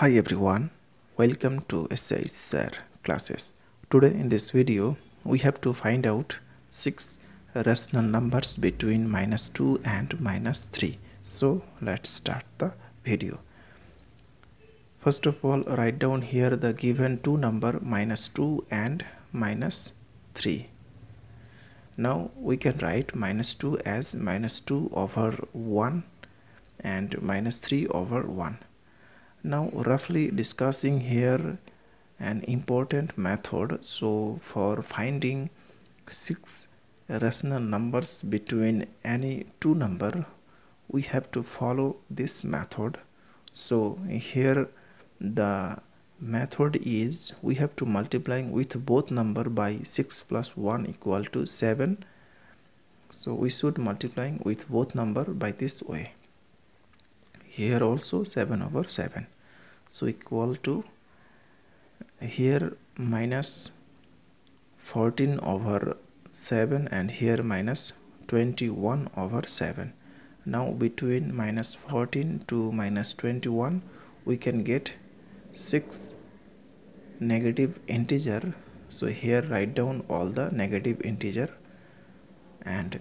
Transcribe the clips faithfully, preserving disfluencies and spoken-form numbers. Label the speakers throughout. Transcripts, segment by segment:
Speaker 1: Hi everyone, welcome to S I Sir classes. Today in this video we have to find out six rational numbers between minus two and minus three. So let's start the video. First of all, write down here the given two number minus two and minus three. Now we can write minus two as minus two over one and minus three over one. Now roughly discussing here an important method. So for finding six rational numbers between any two number, we have to follow this method. So here the method is we have to multiply with both number by six plus one equal to seven. So we should multiply with both number by this way. Here also seven over seven, so equal to here minus fourteen over seven and here minus twenty-one over seven. Now between minus fourteen to minus twenty-one we can get six negative integer. So here write down all the negative integer, and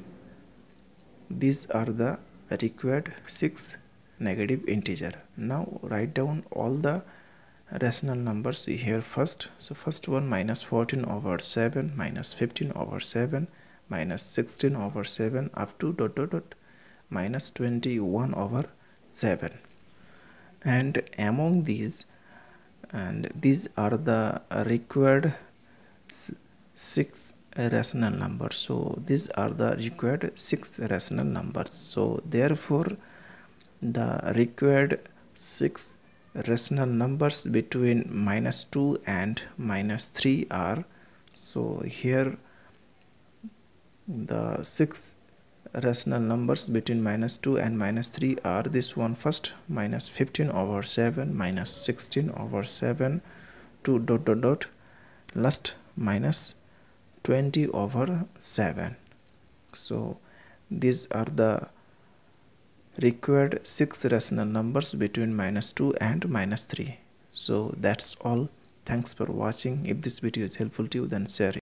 Speaker 1: these are the required six negative integer. Now write down all the rational numbers here first. So first one minus fourteen over seven, minus fifteen over seven, minus sixteen over seven, up to dot dot dot minus twenty-one over seven. And among these, and these are the required six rational numbers. So these are the required six rational numbers. So therefore the required six rational numbers between minus two and minus three are, so here the six rational numbers between minus two and minus three are this one first, minus fifteen over seven, minus sixteen over seven, to dot dot dot last minus twenty over seven. So these are the required six rational numbers between minus two and minus three. So that's all. Thanks for watching. If this video is helpful to you, then share it.